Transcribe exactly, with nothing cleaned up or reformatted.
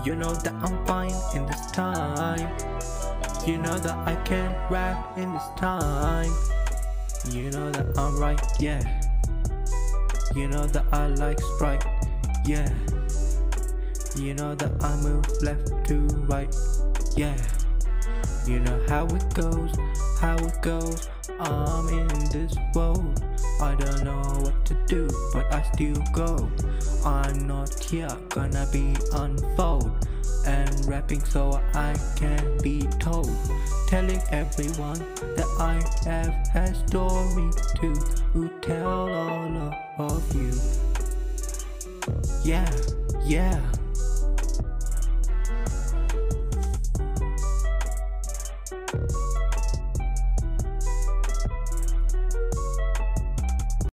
You know that I'm fine in this time. You know that I can rap in this time. You know that I'm right, yeah. You know that I like Sprite, yeah. You know that I move left to right, yeah. You know how it goes, how it goes. I'm in this world, I don't know what to do, but I still go. I'm not here, gonna be unfold, and rapping so I can be told, telling everyone that I have a story to tell all of you. Yeah, yeah.